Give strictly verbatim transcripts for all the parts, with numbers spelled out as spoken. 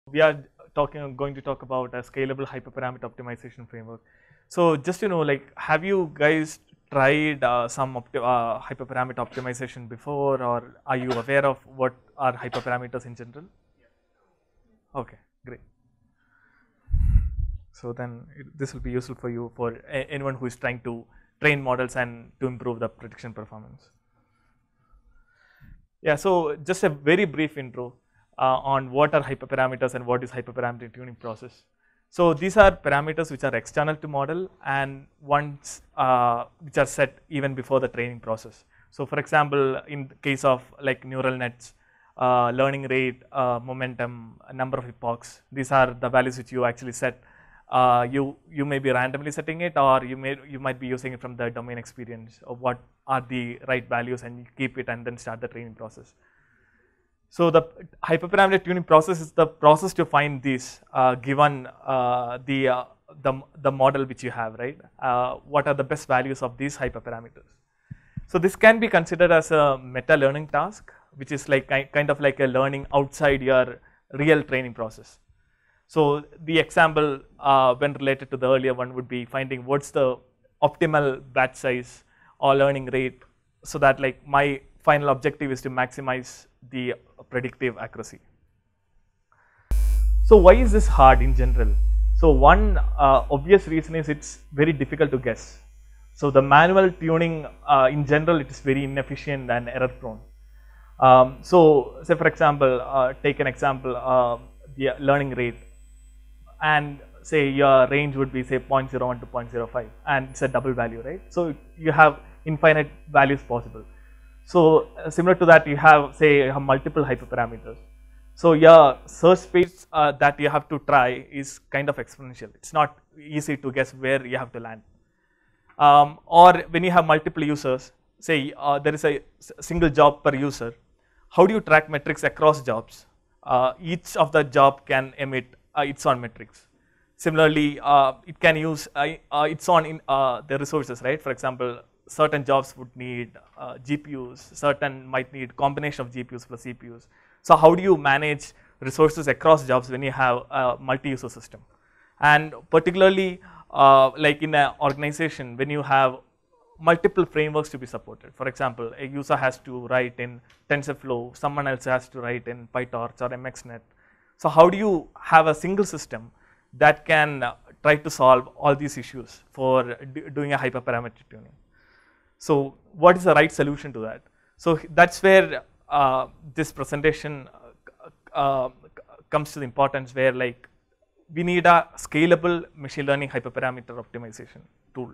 We are talking, going to talk about a scalable hyperparameter optimization framework. So just to know, like, have you guys tried uh, some opti uh, hyperparameter optimization before, or are you aware of what are hyperparameters in general? Okay, great. So then it, this will be useful for you for a, anyone who is trying to train models and to improve the prediction performance. Yeah, so just a very brief intro uh, on what are hyperparameters and what is hyperparameter tuning process. So these are parameters which are external to model and ones uh, which are set even before the training process. So for example, in the case of like neural nets, uh, learning rate, uh, momentum, number of epochs, these are the values which you actually set. Uh, you you may be randomly setting it, or you may you might be using it from the domain experience of what are the right values, and you keep it and then start the training process. So the hyperparameter tuning process is the process to find these uh, given uh, the, uh, the the model which you have, right? Uh, what are the best values of these hyperparameters? So this can be considered as a meta learning task, which is like kind of like a learning outside your real training process. So the example uh, when related to the earlier one would be finding what's the optimal batch size or learning rate, so that like my final objective is to maximize the predictive accuracy. So why is this hard in general? So one uh, obvious reason is it's very difficult to guess. So the manual tuning uh, in general, it is very inefficient and error prone. Um, so say for example, uh, take an example, uh, the learning rate, and say your range would be say zero point zero one to zero point zero five, and it's a double value, right? So you have infinite values possible. So uh, similar to that, you have say you have multiple hyperparameters. So your search space uh, that you have to try is kind of exponential. It's not easy to guess where you have to land. Um, or when you have multiple users, say uh, there is a single job per user, how do you track metrics across jobs? Uh, each of the job can emit uh, its own metrics. Similarly, uh, it can use uh, uh, its own in uh, the resources, right? For example, certain jobs would need uh, G P Us, certain might need combination of G P Us plus C P Us. So how do you manage resources across jobs when you have a multi-user system? And particularly uh, like in an organization, when you have multiple frameworks to be supported. For example, a user has to write in Tensorflow, someone else has to write in Pytorch or MXNet. So how do you have a single system that can uh, try to solve all these issues for doing a hyperparameter tuning? So what is the right solution to that? So that's where uh, this presentation uh, uh, comes to the importance, where like we need a scalable machine learning hyperparameter optimization tool.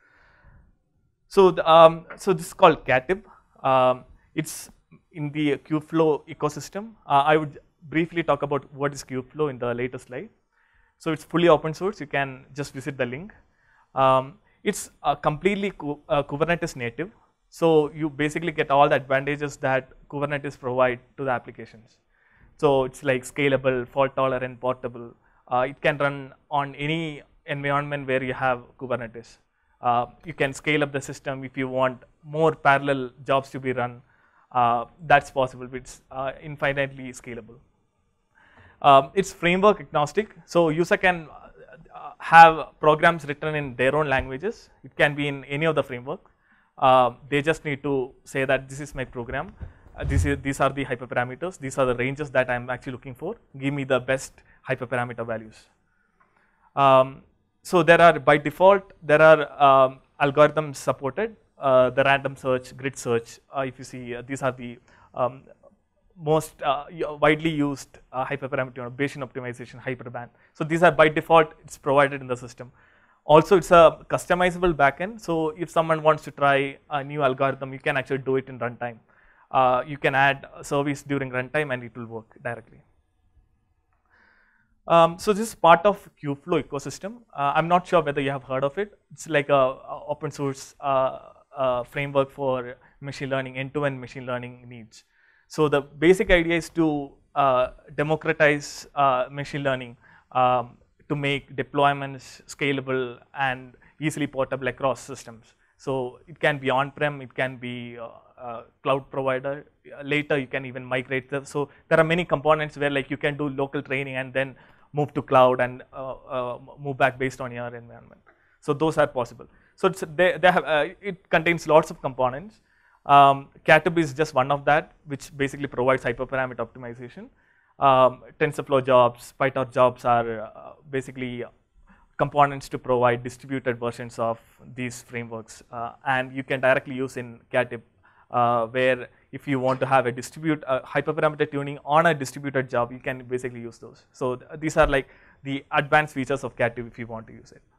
So, the, um, so this is called Katib. Um, it's in the Kubeflow ecosystem. Uh, I would briefly talk about what is Kubeflow in the later slide. So it's fully open source. You can just visit the link. Um, it's uh, completely ku uh, Kubernetes native. So you basically get all the advantages that Kubernetes provide to the applications. So it's like scalable, fault tolerant, portable. Uh, it can run on any environment where you have Kubernetes. Uh, you can scale up the system if you want more parallel jobs to be run. Uh, that's possible. It's uh, infinitely scalable. Um, it's framework agnostic, so user can uh, have programs written in their own languages. It can be in any of the framework. Uh, they just need to say that this is my program. Uh, this is, these are the hyperparameters. These are the ranges that I'm actually looking for. Give me the best hyperparameter values. Um, So there are, by default, there are um, algorithms supported, uh, the random search, grid search. Uh, if you see, uh, these are the um, most uh, widely used uh, hyperparameter, you know, Bayesian optimization, hyperband. So these are by default, it's provided in the system. Also, it's a customizable backend. So if someone wants to try a new algorithm, you can actually do it in runtime. Uh, you can add a service during runtime and it will work directly. Um, so this is part of Kubeflow ecosystem. Uh, I'm not sure whether you have heard of it. It's like a, a open source uh, uh, framework for machine learning, end-to-end machine learning needs. So the basic idea is to uh, democratize uh, machine learning um, to make deployments scalable and easily portable across systems. So it can be on-prem, it can be uh, uh, cloud provider. Later you can even migrate them. So there are many components where like you can do local training and then move to cloud and uh, uh, move back based on your environment. So those are possible. So it's, they, they have, uh, it contains lots of components. Um, Katib is just one of that, which basically provides hyperparameter optimization. Um, TensorFlow jobs, Pytorch jobs are uh, basically components to provide distributed versions of these frameworks, uh, and you can directly use in Katib, uh, where if you want to have a distribute uh, hyperparameter tuning on a distributed job, you can basically use those. So th these are like the advanced features of Katib if you want to use it.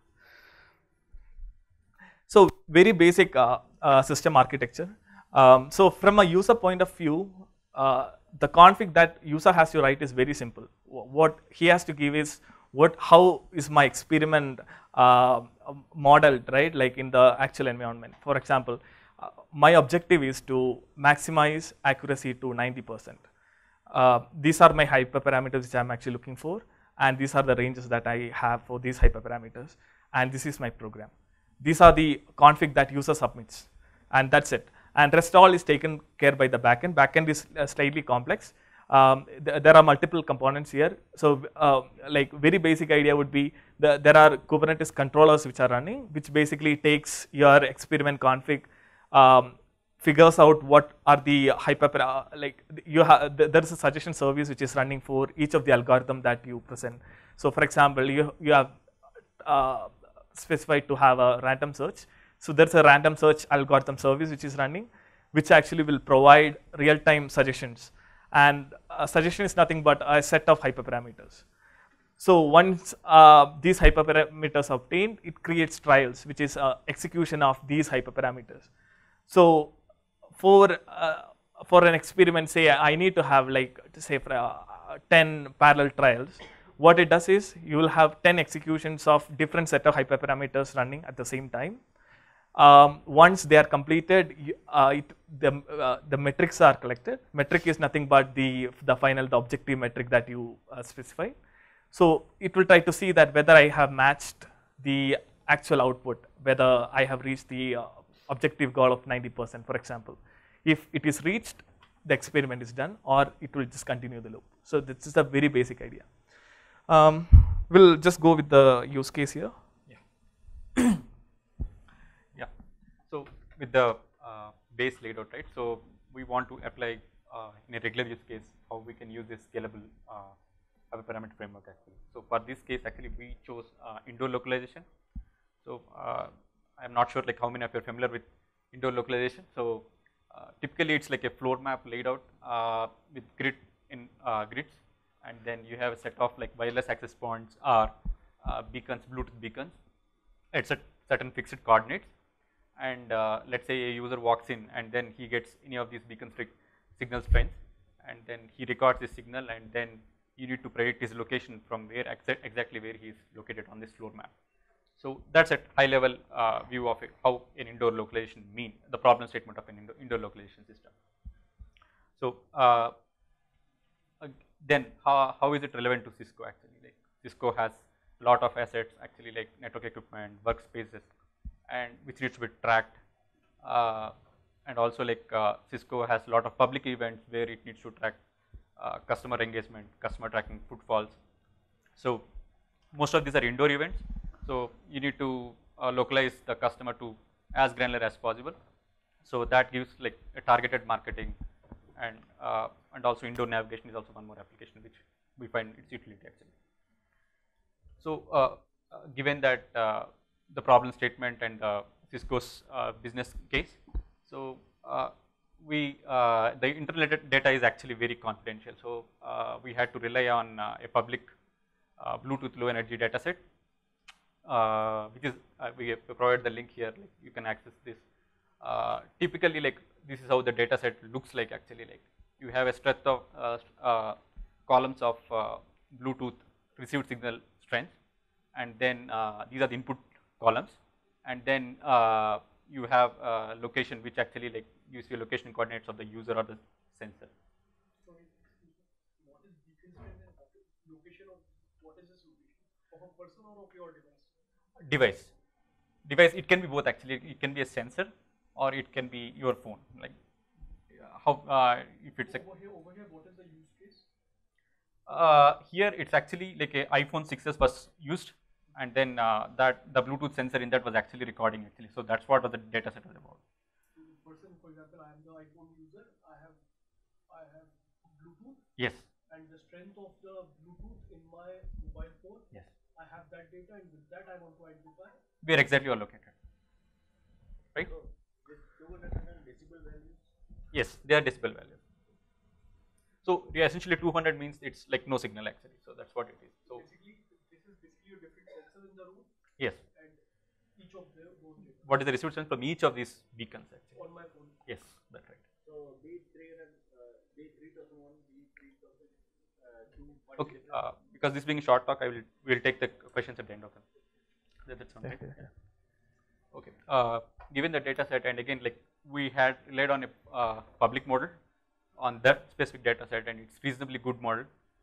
So very basic uh, uh, system architecture. Um, so from a user point of view, uh, the config that user has to write is very simple. What he has to give is what, how is my experiment uh, modeled, right? Like in the actual environment. For example, uh, my objective is to maximize accuracy to ninety percent. Uh, these are my hyperparameters which I'm actually looking for, and these are the ranges that I have for these hyperparameters, and this is my program. These are the config that user submits, and that's it. And rest all is taken care by the backend. Backend is uh, slightly complex. Um, th there are multiple components here. So, uh, like very basic idea would be the, there are Kubernetes controllers which are running, which basically takes your experiment config, um, figures out what are the hyper uh, like you have. Th there is a suggestion service which is running for each of the algorithm that you present. So, for example, you you have uh, specified to have a random search. So there's a random search algorithm service which is running, which actually will provide real-time suggestions. And a suggestion is nothing but a set of hyperparameters. So once uh, these hyperparameters are obtained, it creates trials, which is uh, execution of these hyperparameters. So for uh, for an experiment, say I need to have like say for, uh, ten parallel trials. What it does is you will have ten executions of different set of hyperparameters running at the same time. Um, once they are completed, uh, it, the, uh, the metrics are collected. Metric is nothing but the, the final, the objective metric that you uh, specify. So it will try to see that whether I have matched the actual output, whether I have reached the uh, objective goal of ninety percent, for example. If it is reached, the experiment is done, or it will just continue the loop. So this is a very basic idea. Um, we'll just go with the use case here. Yeah. So with the uh, base laid out, right? So we want to apply uh, in a regular use case how we can use this scalable uh, hyperparameter framework actually. So for this case, actually we chose uh, indoor localization. So uh, I'm not sure like how many of you are familiar with indoor localization. So uh, typically it's like a floor map laid out uh, with grid in uh, grids, and then you have a set of like wireless access points or uh, beacons, Bluetooth beacons at certain fixed coordinates. And uh, let's say a user walks in and then he gets any of these beacon signal strengths, and then he records this signal, and then you need to predict his location from where exa exactly where he is located on this floor map. So that's a high level uh, view of it, how an indoor localization mean, the problem statement of an indoor, indoor localization system. So uh, then how, how is it relevant to Cisco actually? Like Cisco has a lot of assets actually, like network equipment, workspaces, and which needs to be tracked, uh, and also like uh, Cisco has a lot of public events where it needs to track uh, customer engagement, customer tracking, footfalls. So most of these are indoor events, so you need to uh, localize the customer to as granular as possible. So that gives like a targeted marketing, and uh, and also indoor navigation is also one more application which we find its utility actually. So uh, uh, given that uh, the problem statement and uh, Cisco's uh, business case, so uh, we uh, the internet data is actually very confidential. So uh, we had to rely on uh, a public uh, Bluetooth low energy data set, uh, which is uh, we have provided the link here. Like you can access this. Uh, typically, like this is how the data set looks like actually. Like you have a strength of uh, uh, columns of uh, Bluetooth received signal strength, and then uh, these are the input columns, and then uh, you have uh, location which actually like gives you location coordinates of the user or the sensor. So what is beacon strength and location of what is this location of a person or of your device? Device, device. It can be both actually. It can be a sensor or it can be your phone. Like how uh, if it's a Over here, over here, what is the use case? uh, here it's actually like a iPhone six S was used, and then uh, that the Bluetooth sensor in that was actually recording actually. So that's what was the data set was about. So the person, for example, I am the iPhone user. I have, I have Bluetooth, Yes. and the strength of the Bluetooth in my mobile phone. Yes. I have that data, and with that, I want to identify. Where exactly you are located, right? So this two hundred decibel values. Yes, they are decibel values. So yeah, essentially two hundred means it's like no signal actually. So that's what it is. So Basically, this is basically a different sensor in the room, yes, and each of them those data what is the receipt sense from each of these beacons actually? on my phone. Yes, that's right. So B three hundred, uh, B three thousand one, B three thousand two. Okay, uh, because this being a short talk, I will will take the questions at the end of them. That, that's something. Okay. Yeah. Okay. Uh, given the data set, and again, like we had relied on a uh, public model on that specific data set, and it's reasonably good model.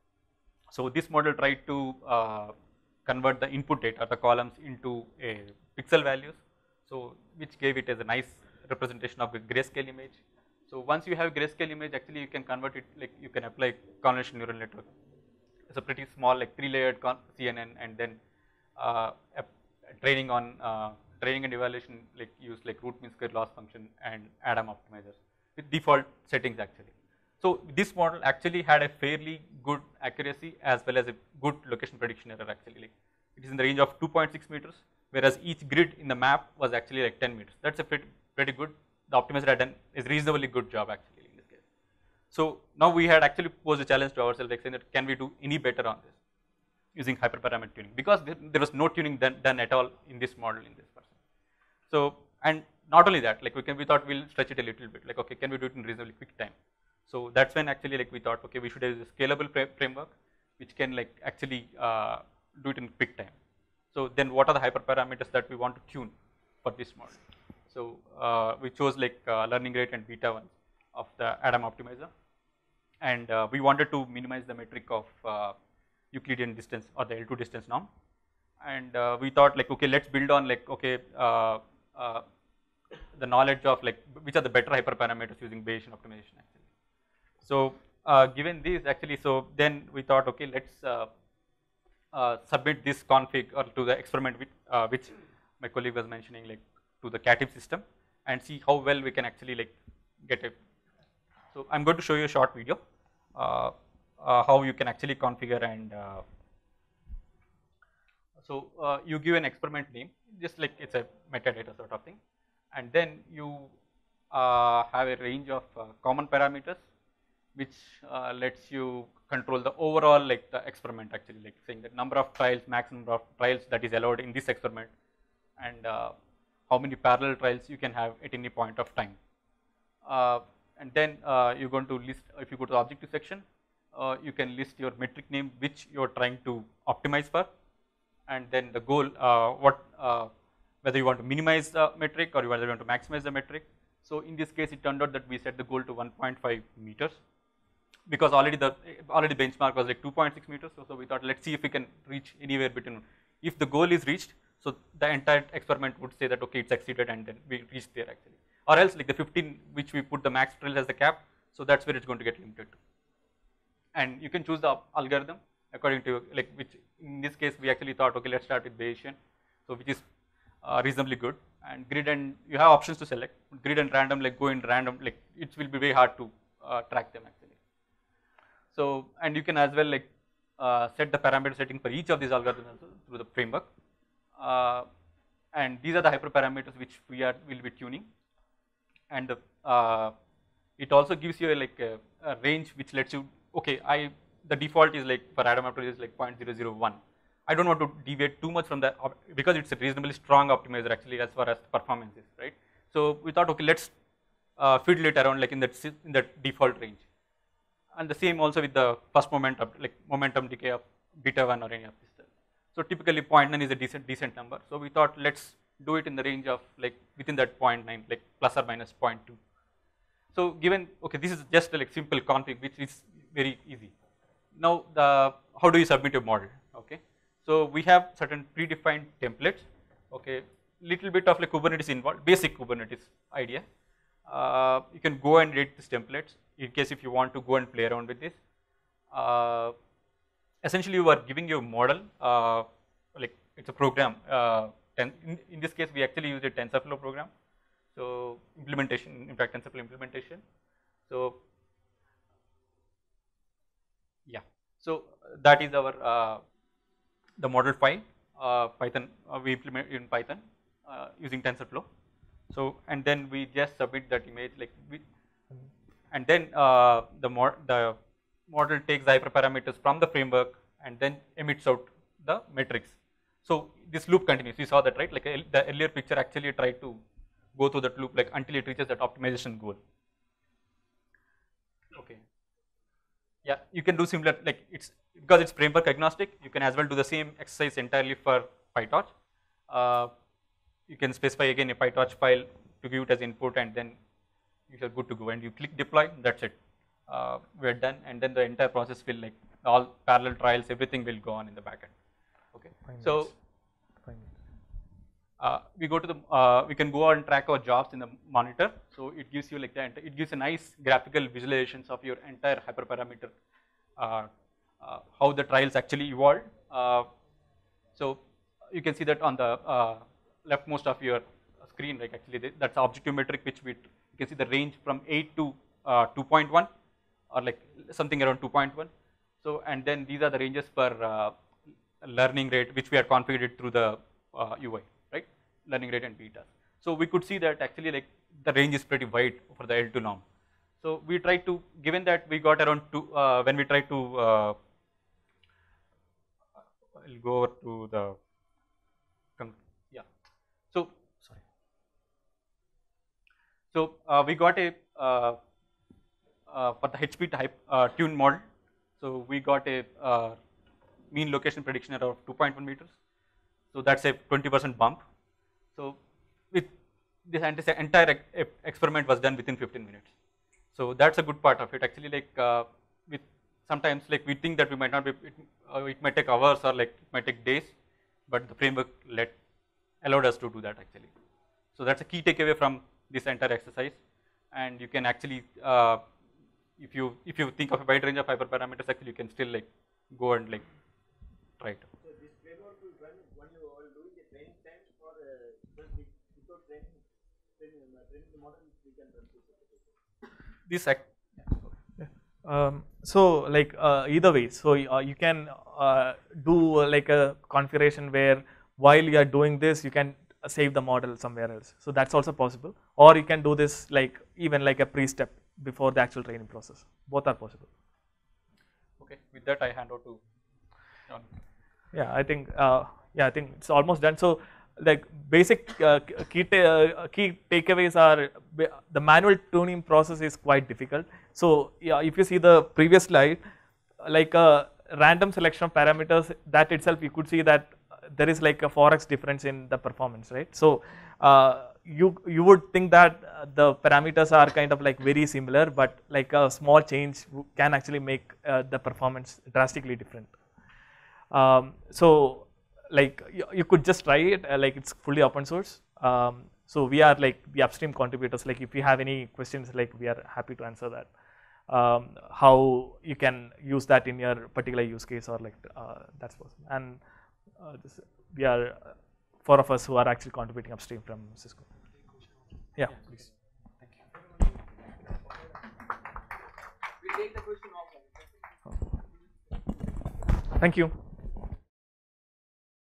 So this model tried to uh, convert the input data, the columns, into a pixel values. So which gave it as a nice representation of a grayscale image. So once you have grayscale image, actually you can convert it, like you can apply convolutional neural network. It's a pretty small, like three layered C N N, and then uh, training on uh, training and evaluation, like use like root mean square loss function and ADAM optimizers with default settings actually. So this model actually had a fairly good accuracy as well as a good location prediction error actually. Like it is in the range of two point six meters, whereas each grid in the map was actually like ten meters. That's a pretty, pretty good. The optimizer had done a reasonably good job actually in this case. So now we had actually posed a challenge to ourselves, like saying that can we do any better on this using hyperparameter tuning, because there, there was no tuning done, done at all in this model in this person. So and not only that, like we can we thought we'll stretch it a little bit, like okay, can we do it in reasonably quick time? So that's when actually like we thought okay, we should have a scalable framework which can like actually uh, do it in quick time. So then what are the hyperparameters that we want to tune for this model? So uh, we chose like uh, learning rate and beta one of the ADAM optimizer, and uh, we wanted to minimize the metric of uh, Euclidean distance or the L two distance norm, and uh, we thought like okay, let's build on like okay uh, uh, the knowledge of like which are the better hyperparameters using Bayesian optimization actually. So uh, given these actually, so then we thought okay, let's uh, uh, submit this config or to the experiment with, uh, which my colleague was mentioning, like to the Katib system, and see how well we can actually like get it. So I'm going to show you a short video uh, uh, how you can actually configure, and uh, so uh, you give an experiment name, just like it's a metadata sort of thing, and then you uh, have a range of uh, common parameters which uh, lets you control the overall like the experiment actually, like saying the number of trials, maximum number of trials that is allowed in this experiment, and uh, how many parallel trials you can have at any point of time. Uh, and then uh, you're going to list, if you go to the objective section, uh, you can list your metric name which you're trying to optimize for, and then the goal, uh, what uh, whether you want to minimize the metric or whether you want to maximize the metric. So in this case, it turned out that we set the goal to one point five meters, because already the already benchmark was like two point six meters. So, so we thought let's see if we can reach anywhere between. If the goal is reached, so the entire experiment would say that okay, it's exceeded, and then we reached there actually. Or else like the fifteen which we put the max trail as the cap, so that's where it's going to get limited to. And you can choose the algorithm according to like which in this case we actually thought okay, let's start with Bayesian, so which is uh, reasonably good, and grid, and you have options to select grid and random, like go in random, like it will be very hard to uh, track them actually. So and you can as well like uh, set the parameter setting for each of these algorithms through the framework, uh, and these are the hyperparameters which we are will be tuning, and the, uh, it also gives you a, like a, a range which lets you okay, I the default is like for ADAM optimizer is like zero point zero zero one. I don't want to deviate too much from that because it's a reasonably strong optimizer actually as far as performance is, right? So we thought okay, let's uh, fiddle it around like in that in that default range. And the same also with the first momentum, like momentum decay of beta one or any of this. So typically zero point nine is a decent decent number. So we thought let's do it in the range of like within that zero point nine, like plus or minus zero point two. So given okay, this is just a like simple config which is very easy. Now the how do you submit your model? Okay, so we have certain predefined templates. Okay, little bit of like Kubernetes involved, basic Kubernetes idea. uh, you can go and edit these templates in case if you want to go and play around with this. Uh, essentially, you are giving your model, uh, like it's a program. Uh, ten, in, in this case, we actually use a Tensorflow program. So implementation, in fact, Tensorflow implementation. So yeah, so that is our uh, the model file. Uh, Python uh, we implement in Python uh, using TensorFlow. So and then we just submit that image like we, and then uh, the mod the model takes the hyperparameters from the framework and then emits out the metrics. So this loop continues. You saw that, right? Like the earlier picture actually tried to go through that loop like until it reaches that optimization goal. Okay. Yeah, you can do similar, like it's because it's framework agnostic. You can as well do the same exercise entirely for Pytorch. Uh, you can specify again a Pytorch file to give it as input, and then you are good to go. And you click deploy. That's it. Uh, we're done, and then the entire process will like all parallel trials, everything will go on in the backend. Okay. Fine So. minutes. Fine minutes. Uh, we go to the, uh, we can go and track our jobs in the monitor. So it gives you like that, it gives a nice graphical visualizations of your entire hyperparameter, uh, uh, how the trials actually evolved. Uh, so you can see that on the uh, leftmost of your screen, like actually that's objective metric, which we, you can see the range from eight to uh, two point one or like something around two point one. So, and then these are the ranges for uh, learning rate, which we are configured through the uh, U I. Right, learning rate and beta. So we could see that actually like the range is pretty wide for the L two norm. So we tried to, given that we got around two, uh, when we tried to, uh, I'll go over to the, yeah. So sorry. So uh, we got a uh, uh, for the H P type uh, tune model. So we got a uh, mean location prediction around two point one meters. So that's a twenty percent bump. So with this entire experiment was done within fifteen minutes. So that's a good part of it. Actually, like uh, with sometimes like we think that we might not be, it, uh, it might take hours or like it might take days, but the framework let allowed us to do that actually. So that's a key takeaway from this entire exercise. And you can actually, uh, if you if you think of a wide range of hyperparameters, actually you can still like go and like try it. So this framework will run when you are doing the training times, or uh, just without training, training, uh, training the model, we can run this application. This act. Um, so like uh, either way, so uh, you can uh, do uh, like a configuration where while you are doing this, you can save the model somewhere else. So that's also possible, or you can do this like even like a pre-step before the actual training process. Both are possible. Okay, with that I hand over to John. Yeah, I think uh, yeah, I think it's almost done. So like basic uh, key ta uh, key takeaways are the manual tuning process is quite difficult. So yeah, if you see the previous slide, like a random selection of parameters, that itself you could see that there is like a four x difference in the performance, right? So uh, you you would think that the parameters are kind of like very similar, but like a small change can actually make uh, the performance drastically different. Um, so like you, you could just try it, uh, like it's fully open source. Um, so we are like the upstream contributors, like if you have any questions, like we are happy to answer that. Um, how you can use that in your particular use case, or like uh, that's possible. And uh, this, we are uh, four of us who are actually contributing upstream from Cisco. Yeah, please. Thank you. We'll take the question offline. Thank you.